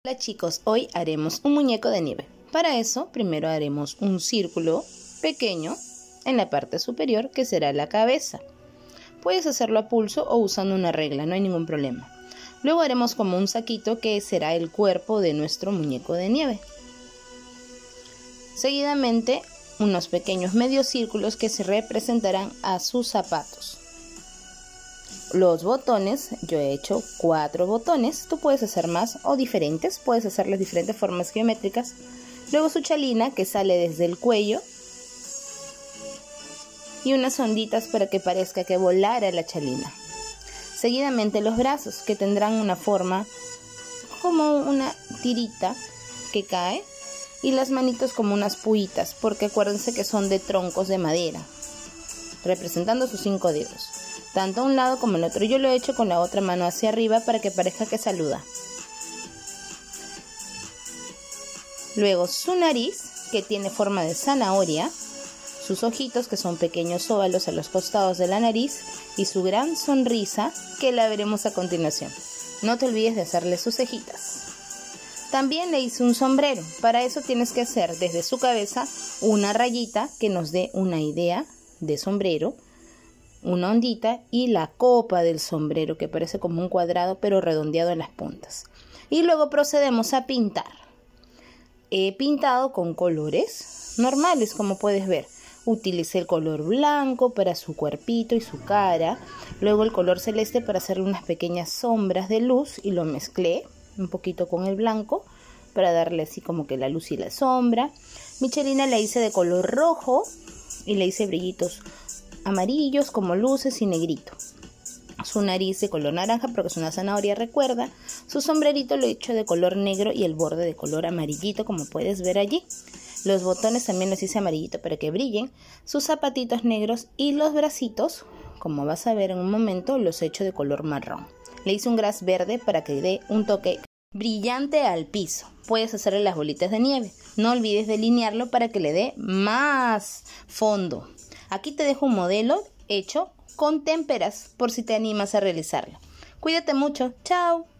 Hola chicos, hoy haremos un muñeco de nieve. Para eso, primero haremos un círculo pequeño en la parte superior que será la cabeza. Puedes hacerlo a pulso o usando una regla, no hay ningún problema. Luego haremos como un saquito que será el cuerpo de nuestro muñeco de nieve. Seguidamente, unos pequeños medios círculos que se representarán a sus zapatos. Los botones, yo he hecho 4 botones, tú puedes hacer más o diferentes, puedes hacerles diferentes formas geométricas. Luego su chalina que sale desde el cuello y unas onditas para que parezca que volara la chalina. Seguidamente los brazos que tendrán una forma como una tirita que cae y las manitos como unas puitas, porque acuérdense que son de troncos de madera, representando sus 5 dedos. Tanto a un lado como al otro. Yo lo he hecho con la otra mano hacia arriba para que parezca que saluda. Luego su nariz, que tiene forma de zanahoria. Sus ojitos, que son pequeños óvalos a los costados de la nariz. Y su gran sonrisa, que la veremos a continuación. No te olvides de hacerle sus cejitas. También le hice un sombrero. Para eso tienes que hacer desde su cabeza una rayita que nos dé una idea de sombrero. Una ondita y la copa del sombrero que parece como un cuadrado pero redondeado en las puntas. Y luego procedemos a pintar. He pintado con colores normales, como puedes ver. Utilicé el color blanco para su cuerpito y su cara. Luego el color celeste para hacerle unas pequeñas sombras de luz y lo mezclé un poquito con el blanco para darle así como que la luz y la sombra. Mi chalina la hice de color rojo y le hice brillitos amarillos como luces y negrito. Su nariz de color naranja porque es una zanahoria, recuerda. Su sombrerito lo he hecho de color negro y el borde de color amarillito, como puedes ver allí. Los botones también los hice amarillito para que brillen. Sus zapatitos negros y los bracitos, como vas a ver en un momento, los he hecho de color marrón. Le hice un gras verde para que dé un toque brillante al piso. Puedes hacerle las bolitas de nieve. No olvides delinearlo para que le dé más fondo. Aquí te dejo un modelo hecho con témperas por si te animas a realizarlo. Cuídate mucho. Chao.